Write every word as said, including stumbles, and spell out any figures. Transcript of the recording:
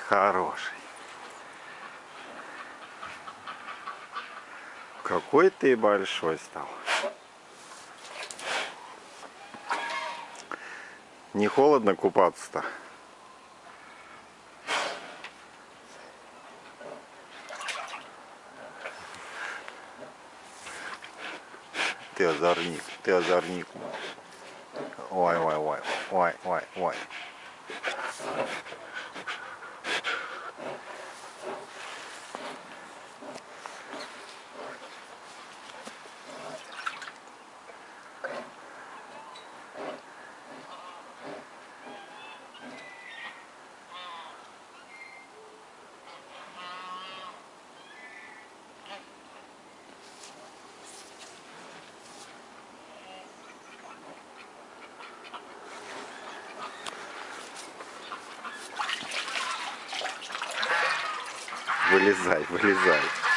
Хороший. Какой ты большой стал. Не холодно купаться-то? Ты озорник, ты озорник. Ой, ой, ой, ой, ой, ой. Вылезай, вылезай.